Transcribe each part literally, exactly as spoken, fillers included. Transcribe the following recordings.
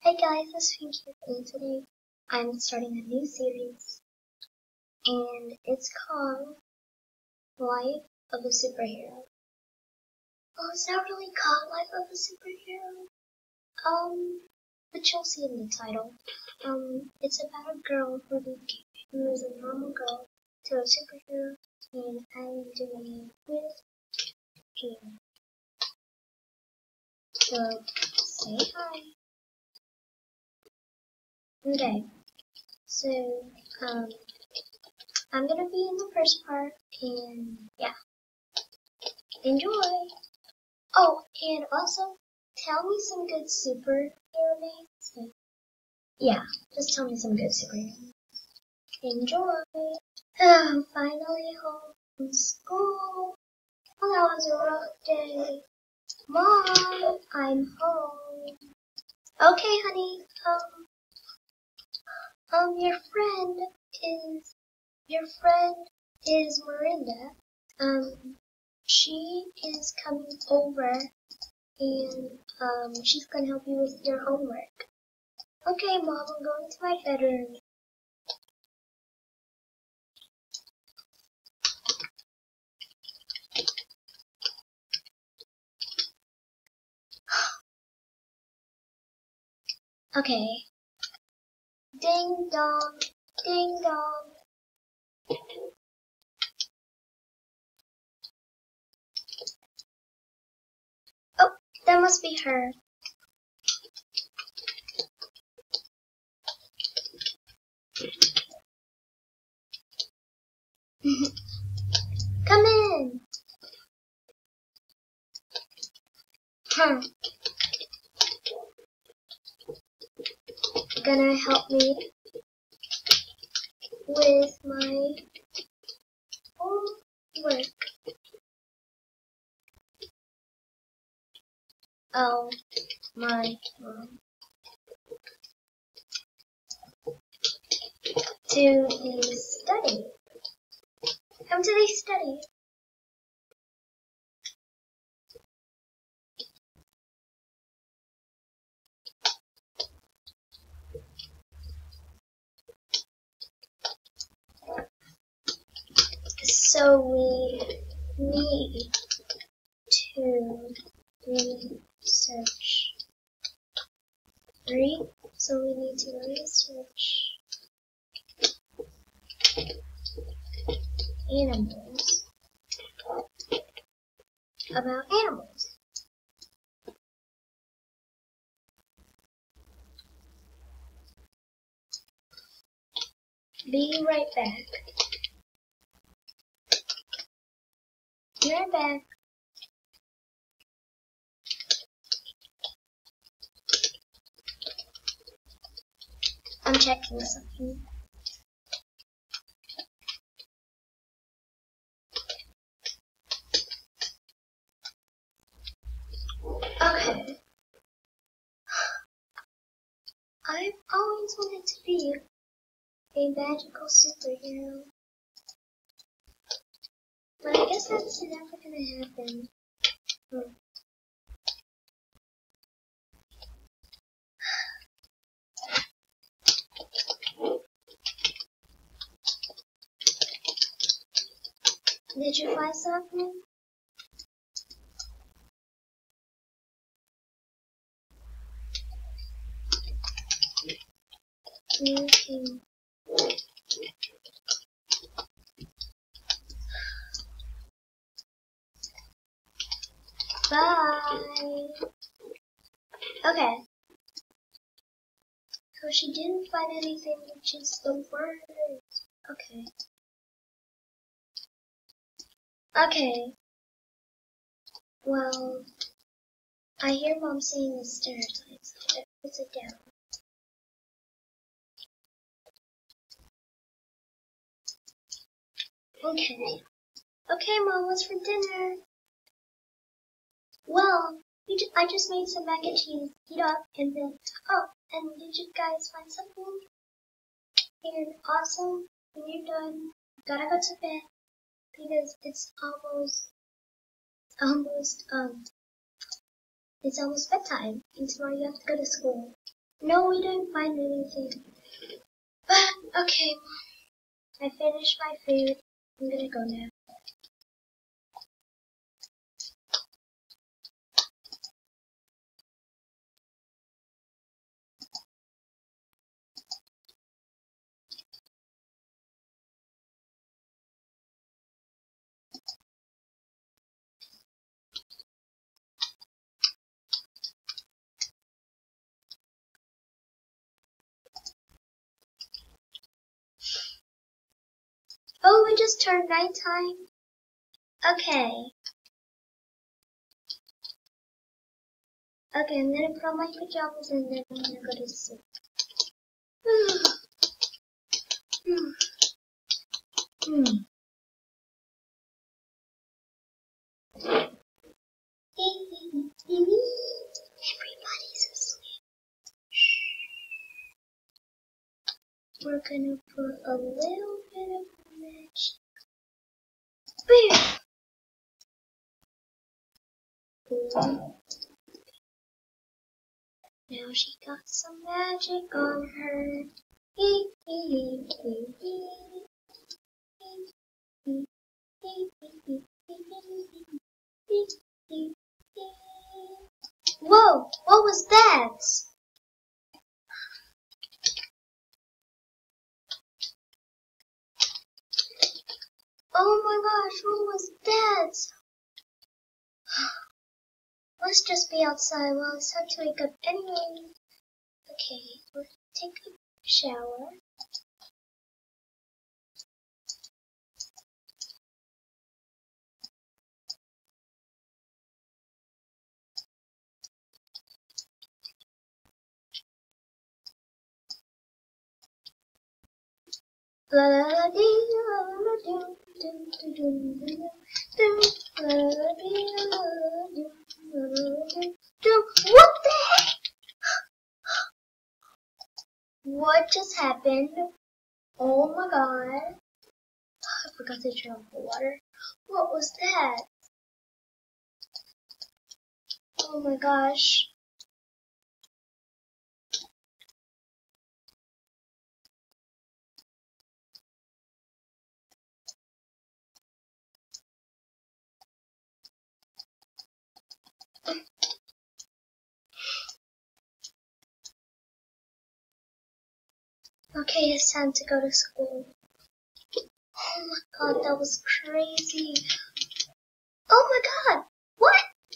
Hey guys, this is Pinky, and today I'm starting a new series, and it's called Life of a Superhero. Well, it's not really called Life of a Superhero, um, but you'll see in the title. Um, it's about a girl who became, who is a normal girl to a superhero, and I'm doing it with Peter. So, say hi. Okay, so, um, I'm gonna be in the first part, and yeah, enjoy! Oh, and also, tell me some good superhero names. Like, yeah, just tell me some good superhero names. Enjoy! I'm finally home from school. Oh, that was a rough day. Mom, I'm home. Okay, honey, um, um, your friend is, your friend is Miranda. Um, she is coming over and um, she's gonna help you with your homework. Okay, Mom, I'm going to my bedroom. Okay. Ding dong, ding dong. Oh, that must be her. Come in. Hmm. Gonna help me with my homework. Oh, my mom. To the study. Come to the study. So we need to research. Read. So we need to research animals. About animals. Be right back. Be right back. I'm checking something. Okay. I've always wanted to be a magical superhero. But I guess that's never gonna happen. Hmm. Did you find something? Okay. Bye. Okay. So she didn't find anything, just the words. Okay. Okay. Well, I hear Mom saying the stereotypes. Let's sit down. Okay. Okay, Mom, what's for dinner? Well, you ju- I just made some mac and cheese. Heat up and then. Oh, and did you guys find something? And also, when you're done, you gotta go to bed because it's almost, almost, um, it's almost bedtime, and tomorrow you have to go to school. No, we didn't find anything. But, okay. I finished my food. I'm gonna go now. Oh, we just turned nighttime. Okay. Okay, I'm gonna put on my pajamas and then I'm gonna go to sleep. Everybody's asleep. We're gonna put a little bit of magic. Boom. Now she got some magic on her. Whoa, what was that? Oh my gosh, what was that? Let's just be outside while it's time to wake up anyway. Okay, let's take a shower. La la la dee la la doo doo doo doo doo doo la la dee la la doo la la doo doo. What the heck? What just happened? Oh my god. I forgot to turn off the water. What was that? Oh my gosh. Okay, it's time to go to school. Oh my god, that was crazy. Oh my god! What?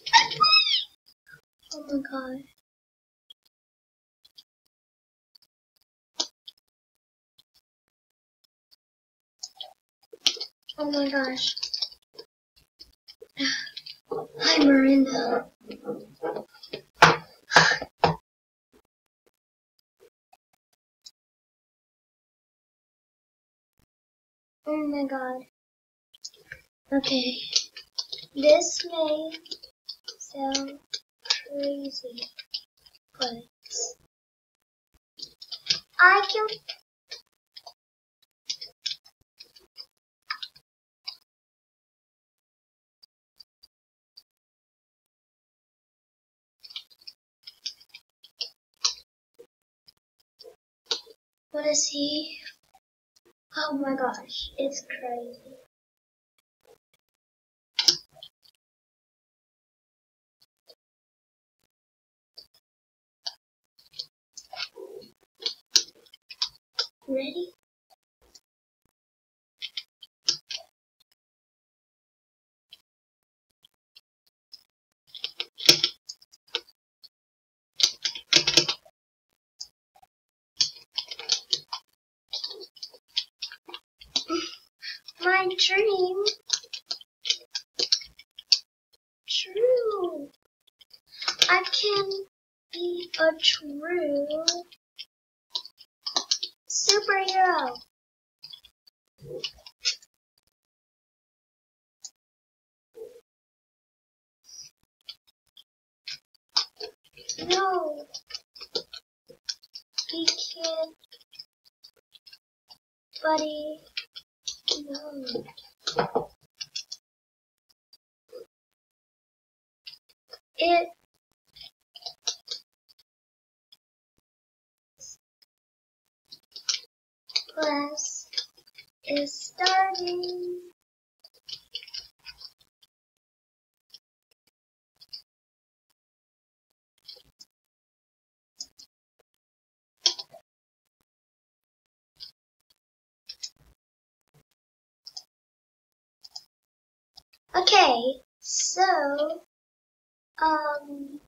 Oh my god. Oh my gosh. Hi, Miranda. Oh my god. Okay. This may sound crazy, but I can. What is he? Oh my gosh, it's crazy. Ready? My dream. True. I can be a true superhero. No, he can't, buddy. No. It class is starting. Okay, so, um,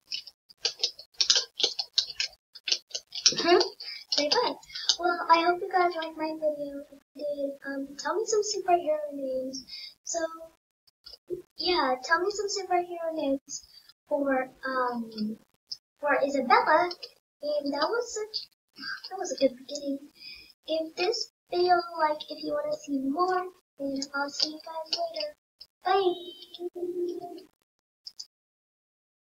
very good. Well, I hope you guys liked my video. If you did, um, tell me some superhero names. So, yeah, tell me some superhero names for, um, for Isabella. And that was such, that was a good beginning. Give this video a like if you want to see more. And I'll see you guys later. Bye!